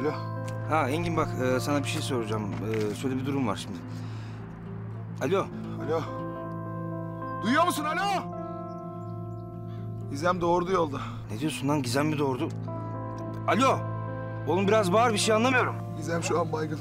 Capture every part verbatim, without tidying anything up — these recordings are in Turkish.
Alo. Ha Engin bak e, sana bir şey soracağım. E, şöyle bir durum var şimdi. Alo. Alo. Duyuyor musun? Alo. Gizem doğurdu yolda. Ne diyorsun lan? Gizem mi doğurdu? Alo. Oğlum biraz bağır, bir şey anlamıyorum. Gizem şu an baygın.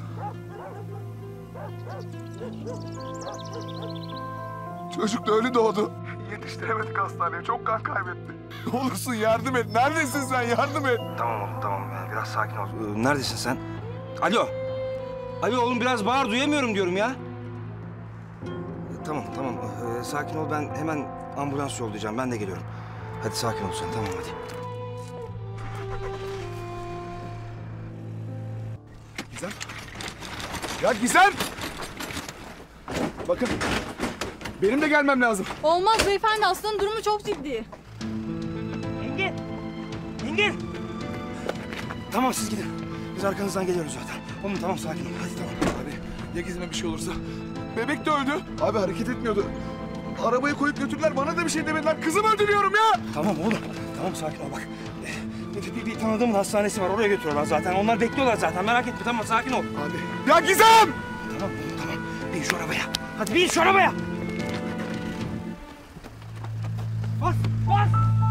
Çocuk da ölü doğdu. Yetiştiremedik hastaneye. Çok kan kaybetti. Ne olursun yardım et. Neredesin sen? Yardım et. Tamam oğlum tamam. Yani biraz sakin ol. Ee, neredesin sen? Alo. Alo oğlum biraz bağır, duyamıyorum diyorum ya. Ee, tamam tamam. Ee, sakin ol, ben hemen ambulans yollayacağım. Ben de geliyorum. Hadi sakin ol sen. Tamam hadi. Gizem. Ya Gizem. Bakın. Benim de gelmem lazım. Olmaz beyefendi, hastanın durumu çok ciddi. Engin! Engin! Tamam siz gidin. Biz arkanızdan geliyoruz zaten. Oğlum tamam sakin ol. Hadi tamam. Abi ya Gizem'e bir şey olursa? Bebek de öldü. Abi hareket etmiyordu. Arabayı koyup götürdüler. Bana da bir şey demediler. Kızımı öldürüyorum ya. Tamam oğlum. Tamam sakin ol bak. Bir, bir, bir tanıdığımın hastanesi var. Oraya götürüyorlar zaten. Onlar bekliyorlar zaten. Merak etme tamam sakin ol. Abi. Ya Gizem! Tamam oğlum tamam. Bin şu arabaya. Hadi bin şu arabaya. Bas! Bas!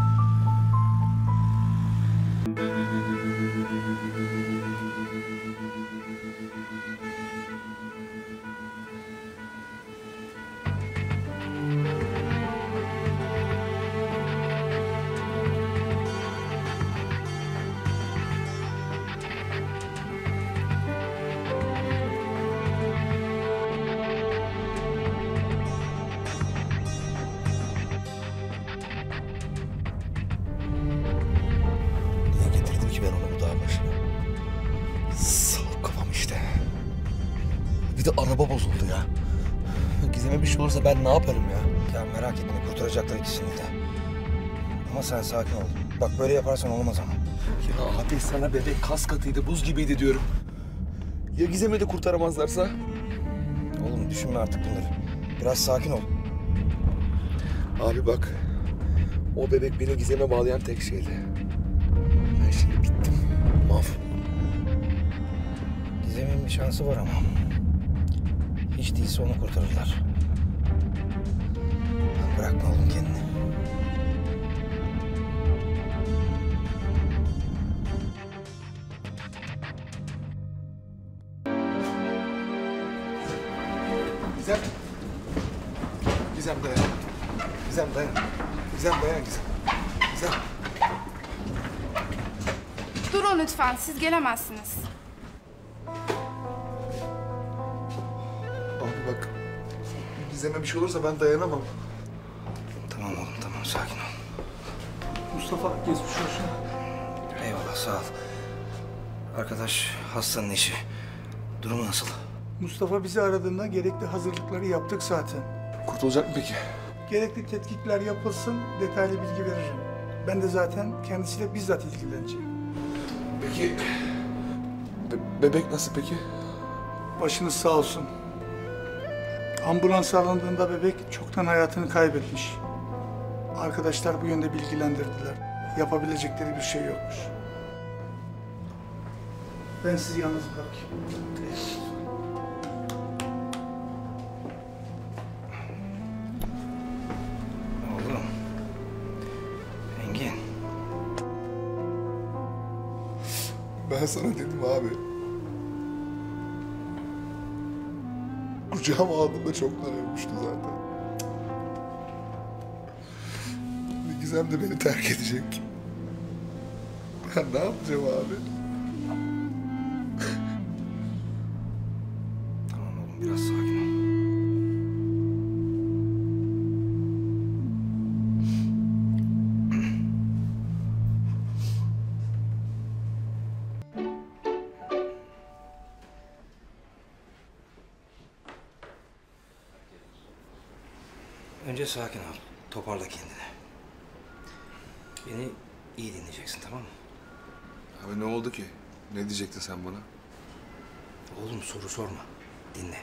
Ben onu bu dağın başına. Salak kafam işte. Bir de araba bozuldu ya. Gizem'e bir şey olursa ben ne yaparım ya? Ya merak etme kurtaracaklar ikisini de. Ama sen sakin ol. Bak böyle yaparsan olmaz ama. Ya abi sana bebek kas katıydı, buz gibiydi diyorum. Ya Gizem'i de kurtaramazlarsa? Oğlum düşünme artık bunları. Biraz sakin ol. Abi bak. O bebek beni Gizem'e bağlayan tek şeydi. Ben şimdi bittim. Mahv. Gizem'in bir şansı var ama. Hiç değilse onu kurtarırlar. Bırakma oğlum kendini. Gizem. Gizem dayan. Gizem dayan. Gizem dayan Gizem. Gizem. Durun lütfen, siz gelemezsiniz. Abi bak. Gizem'e bir şey olursa ben dayanamam. Tamam oğlum tamam sakin ol. Mustafa geçmiş olsun. Eyvallah sağ ol. Arkadaş hastanın eşi. Durumu nasıl? Mustafa bizi aradığında gerekli hazırlıkları yaptık zaten. Kurtulacak mı peki? Gerekli tetkikler yapılsın, detaylı bilgi veririm. Ben de zaten kendisiyle bizzat ilgileneceğim. Peki... Be- bebek nasıl peki? Başınız sağ olsun. Ambulans alındığında bebek çoktan hayatını kaybetmiş. Arkadaşlar bu yönde bilgilendirdiler. Yapabilecekleri bir şey yokmuş. Ben sizi yalnız bırakayım. Oğlum. Engin. Ben sana dedim abi. Kucağıma aldığımda çoktan ölmüştü zaten. Gizem de beni terk edecek. Ben ne yapacağım abi? Tamam oğlum biraz sakin ol. Önce sakin ol. Toparla kendini. Beni iyi dinleyeceksin tamam mı? Abi ne oldu ki? Ne diyecektin sen bana? Oğlum soru sorma. Dinle.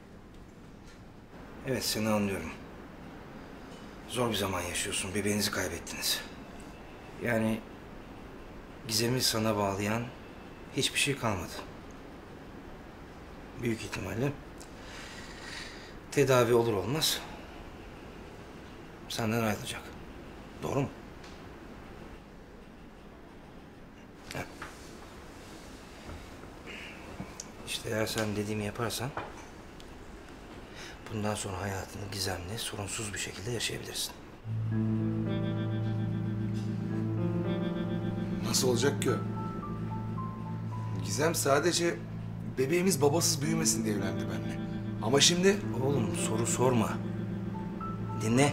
Evet seni anlıyorum. Zor bir zaman yaşıyorsun. Bebeğinizi kaybettiniz. Yani Gizem'i sana bağlayan hiçbir şey kalmadı. Büyük ihtimalle tedavi olur olmaz senden ayrılacak. Doğru mu? Heh. İşte eğer sen dediğimi yaparsan bundan sonra hayatını gizemli, sorunsuz bir şekilde yaşayabilirsin. Nasıl olacak ki o? Gizem sadece bebeğimiz babasız büyümesin diye evlendi benimle. Ama şimdi... Oğlum soru sorma. Dinle.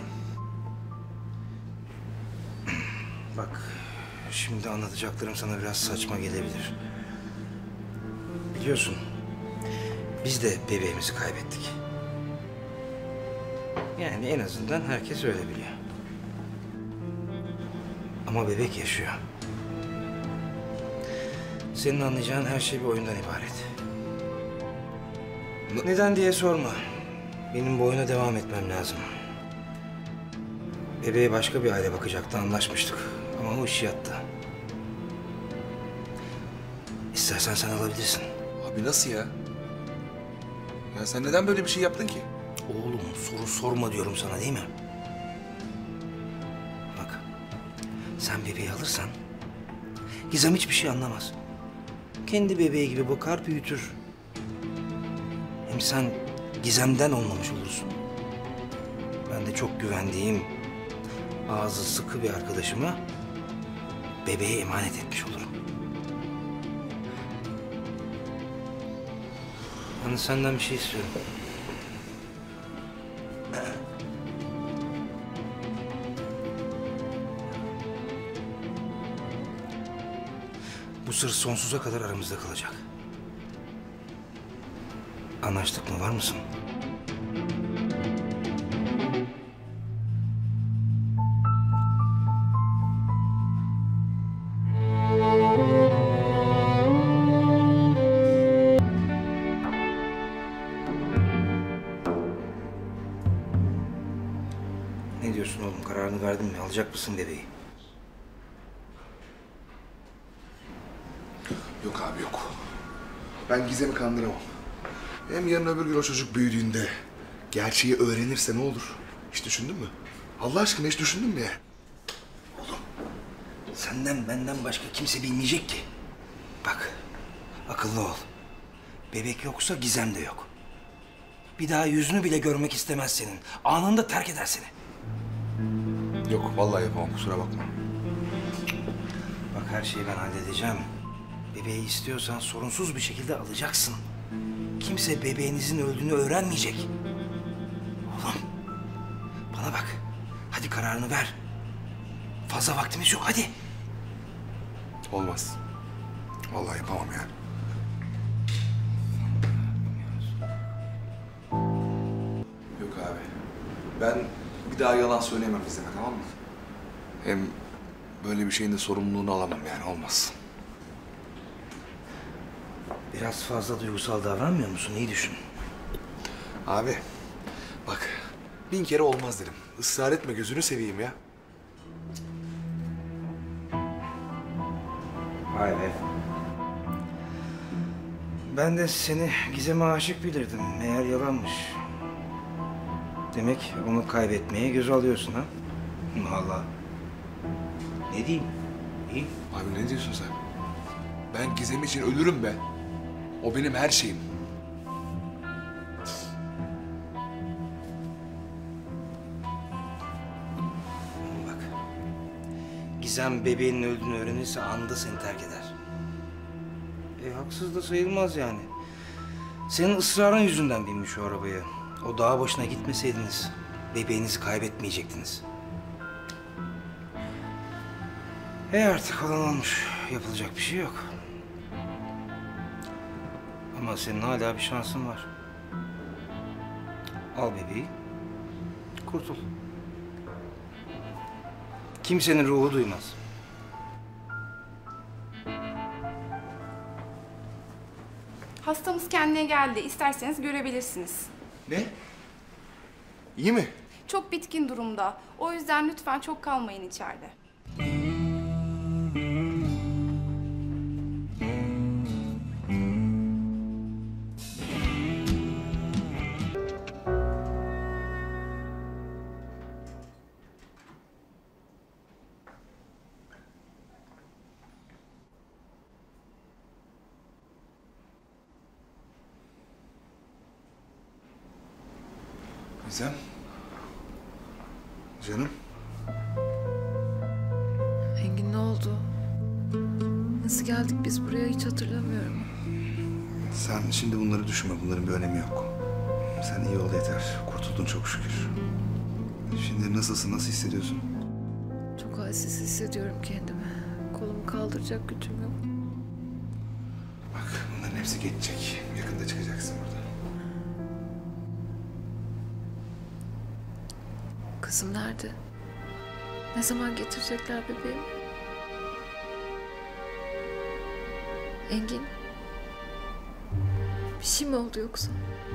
Bak, şimdi anlatacaklarım sana biraz saçma gelebilir. Biliyorsun, biz de bebeğimizi kaybettik. Yani en azından herkes öyle biliyor. Ama bebek yaşıyor. Senin anlayacağın her şey bir oyundan ibaret. Neden diye sorma. Benim bu oyuna devam etmem lazım. Bebeğe başka bir aile bakacaktı, anlaşmıştık. Ama o iş yattı. İstersen sen alabilirsin. Abi nasıl ya? Ya sen neden böyle bir şey yaptın ki? Oğlum soru sorma diyorum sana değil mi? Bak, sen bebeği alırsan Gizem hiçbir şey anlamaz. Kendi bebeği gibi bakar, büyütür. Hem sen Gizem'den olmamış olursun. Ben de çok güvendiğim, ağzı sıkı bir arkadaşıma bebeğe emanet etmiş olurum. Ben senden bir şey istiyorum. Bu sır sonsuza kadar aramızda kalacak. Anlaştık mı? Var mısın? Ne diyorsun oğlum? Kararını verdin mi? Alacak mısın bebeği? Yok abi yok. Ben Gizem'i kandıramam. Hem yarın öbür gün o çocuk büyüdüğünde gerçeği öğrenirse ne olur? Hiç düşündün mü? Allah aşkına hiç düşündün mü ya? Senden benden başka kimse bilmeyecek ki. Bak, akıllı ol. Bebek yoksa Gizem de yok. Bir daha yüzünü bile görmek istemez senin. Anında terk eder seni. Yok vallahi yapamam, kusura bakma. Bak her şeyi ben halledeceğim. Bebeği istiyorsan sorunsuz bir şekilde alacaksın. Kimse bebeğinizin öldüğünü öğrenmeyecek. Oğlum, bana bak. Hadi kararını ver. Fazla vaktimiz yok, hadi. Olmaz. Vallahi yapamam yani. Yok abi. Ben bir daha yalan söyleyemem Gizem'e, tamam mı? Hem böyle bir şeyin de sorumluluğunu alamam yani, olmaz. Biraz fazla duygusal davranmıyor musun? İyi düşün. Abi bak, bin kere olmaz dedim. Israr etme, gözünü seveyim ya. Vay be. Ben de seni Gizem'e aşık bilirdim. Meğer yalanmış. Demek onu kaybetmeye göz alıyorsun ha? Vallahi. Ne diyeyim? İyi. Abi ne diyorsun sen? Ben Gizem için ölürüm be. O benim her şeyim. Bak. Gizem bebeğinin öldüğünü öğrenirse anında seni terk eder. E haksız da sayılmaz yani. Senin ısrarın yüzünden binmiş o arabaya. O dağ başına gitmeseydiniz bebeğinizi kaybetmeyecektiniz. E artık olan olmuş. Yapılacak bir şey yok. Ama senin hala bir şansın var. Al bebeği. Kurtul. Kimsenin ruhu duymaz. Hastamız kendine geldi. İsterseniz görebilirsiniz. Ne? İyi mi? Çok bitkin durumda. O yüzden lütfen çok kalmayın içeride. Gizem. Canım. Engin ne oldu? Nasıl geldik biz buraya hiç hatırlamıyorum. Sen şimdi bunları düşünme. Bunların bir önemi yok. Sen iyi ol yeter. Kurtuldun çok şükür. Şimdi nasılsın? Nasıl hissediyorsun? Çok halsiz hissediyorum kendimi. Kolumu kaldıracak gücüm yok. Bak bunların hepsi geçecek. Yakında çıkacaksın buradan. Kızım nerede? Ne zaman getirecekler bebeğimi? Engin. Bir şey mi oldu yoksa?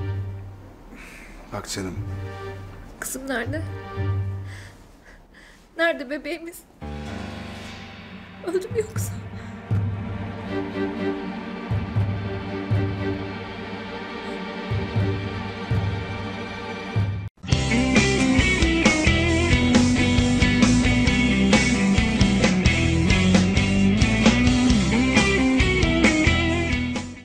Bak canım. Kızım nerede? Nerede bebeğimiz? Öldü mü yoksa?